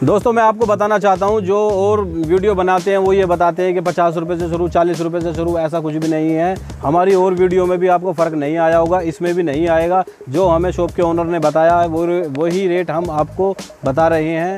दोस्तों मैं आपको बताना चाहता हूँ, जो और वीडियो बनाते हैं वो ये बताते हैं कि 50 रुपये से शुरू, 40 रुपये से शुरू, ऐसा कुछ भी नहीं है। हमारी और वीडियो में भी आपको फ़र्क नहीं आया होगा, इसमें भी नहीं आएगा। जो हमें शॉप के ओनर ने बताया है वही रेट हम आपको बता रहे हैं।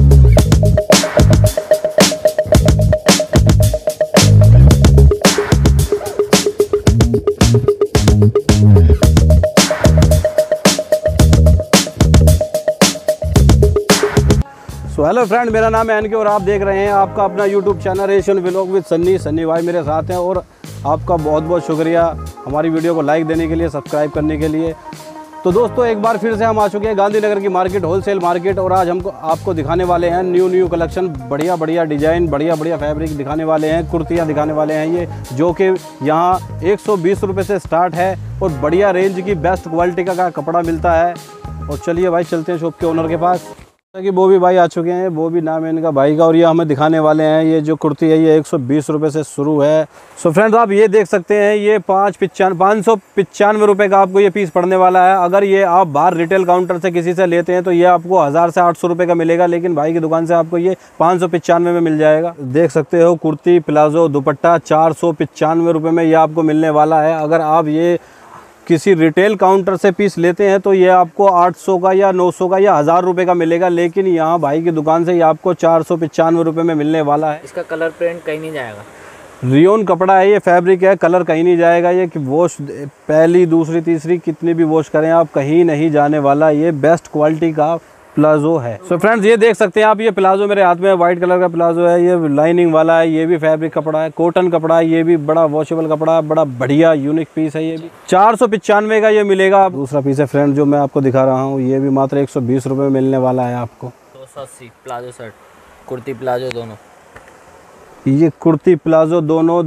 तो हेलो फ्रेंड, मेरा नाम है एनके और आप देख रहे हैं आपका अपना YouTube channel Asian vlog with Sunny भाई मेरे साथ हैं। और आपका बहुत बहुत शुक्रिया हमारी वीडियो को लाइक देने के लिए, सब्सक्राइब करने के लिए। तो दोस्तों एक बार फिर से हम आ चुके हैं गांधीनगर की मार्केट, होलसेल मार्केट। और आज हमको आपको दिखाने वाले हैं न्यू कलेक्शन, बढ़िया डिज़ाइन, बढ़िया फैब्रिक दिखाने वाले हैं। कुर्तियाँ दिखाने वाले हैं ये, जो कि यहाँ 120 रुपये से स्टार्ट है और बढ़िया रेंज की बेस्ट क्वालिटी का कपड़ा मिलता है। और चलिए भाई चलते हैं शॉप के ओनर के पास। कि वो भी भाई आ चुके हैं, वो भी नाम है इनका भाई का। और ये हमें दिखाने वाले हैं, ये जो कुर्ती है ये 120 रुपये से शुरू है। सो फ्रेंड्स आप ये देख सकते हैं, ये 595 रुपये का आपको ये पीस पड़ने वाला है। अगर ये आप बाहर रिटेल काउंटर से किसी से लेते हैं तो ये आपको 1000 से 800 रुपये का मिलेगा, लेकिन भाई की दुकान से आपको ये 595 में मिल जाएगा। देख सकते हो कुर्ती, प्लाजो, दुपट्टा 495 रुपये में ये आपको मिलने वाला है। अगर आप ये किसी रिटेल काउंटर से पीस लेते हैं तो ये आपको 800 का या 900 का या 1000 रुपये का मिलेगा, लेकिन यहाँ भाई की दुकान से ये आपको 495 रुपये में मिलने वाला है। इसका कलर प्रिंट कहीं नहीं जाएगा, रियोन कपड़ा है, ये फैब्रिक है, कलर कहीं नहीं जाएगा। ये कि वॉश पहली दूसरी तीसरी कितनी भी वॉश करें आप, कहीं नहीं जाने वाला। ये बेस्ट क्वालिटी का प्लाजो है। सो फ्रेंड्स ये देख सकते हैं आप, ये प्लाजो मेरे हाथ में वाइट कलर का प्लाजो है। ये लाइनिंग वाला है, ये भी फैब्रिक कपड़ा है, कॉटन कपड़ा है, ये भी बड़ा वॉशेबल कपड़ा है, बड़ा बढ़िया यूनिक पीस है। ये भी 495 का ये मिलेगा। दूसरा पीस है फ्रेंड जो मैं आपको दिखा रहा हूँ, ये भी मात्र 120 रुपये में मिलने वाला है आपको। 280 प्लाजो शर्ट, कुर्ती प्लाजो दोनों, ये कुर्ती प्लाजो दोनों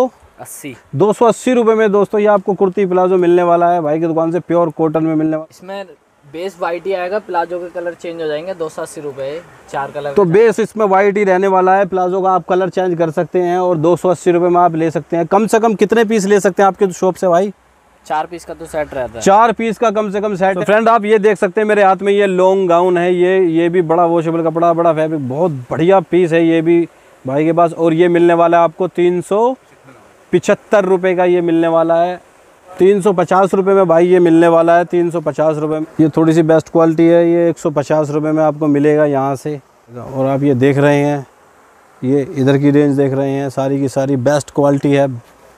280 रुपये में दोस्तों ये आपको कुर्ती प्लाजो मिलने वाला है भाई की दुकान से, प्योर कॉटन में मिलने वाला। इसमें बेस वाइट ही आएगा, प्लाजो के कलर चेंज हो जाएंगे। 280 रुपये 4 कलर, तो बेस इसमें वाइट ही रहने वाला है। प्लाजो का आप कलर चेंज कर सकते हैं और 280 रुपये में आप ले सकते हैं। कम से कम कितने पीस ले सकते हैं आपके शॉप से भाई? 4 पीस का तो सेट रहता है, 4 पीस का कम से कम सेट। तो फ्रेंड आप ये देख सकते हैं मेरे हाथ में ये लॉन्ग गाउन है, ये भी बड़ा वॉशेबल कपड़ा, बड़ा फैब्रिक, बहुत बढ़िया पीस है ये भी भाई के पास। और ये मिलने वाला है आपको 375 रुपये का ये मिलने वाला है। 350 रुपये में भाई ये मिलने वाला है, 350 रुपये में। ये थोड़ी सी बेस्ट क्वालिटी है, ये 150 रुपये में आपको मिलेगा यहाँ से। और आप ये देख रहे हैं, ये इधर की रेंज देख रहे हैं, सारी की सारी बेस्ट क्वालिटी है,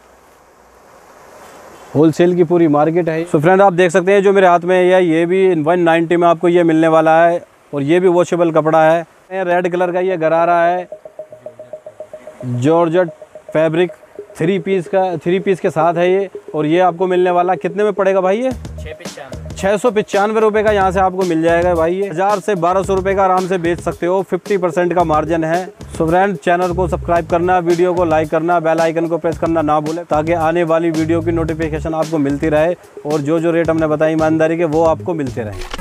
होलसेल की पूरी मार्केट है। तो फ्रेंड आप देख सकते हैं जो मेरे हाथ में है, ये भी 190 में आपको ये मिलने वाला है। और ये भी वॉशेबल कपड़ा है, रेड कलर का ये गरारा है, जॉर्जेट फैब्रिक, 3 पीस के साथ है ये। और ये आपको मिलने वाला कितने में पड़ेगा भाई? ये 695 रुपये का यहाँ से आपको मिल जाएगा भाई। ये 1000 से 1200 रुपये का आराम से बेच सकते हो, 50% का मार्जिन है। सो फ्रेंड चैनल को सब्सक्राइब करना, वीडियो को लाइक करना, बेल आइकन को प्रेस करना ना भूलें, ताकि आने वाली वीडियो की नोटिफिकेशन आपको मिलती रहे और जो रेट हमने बताई ईमानदारी के वो आपको मिलते रहे।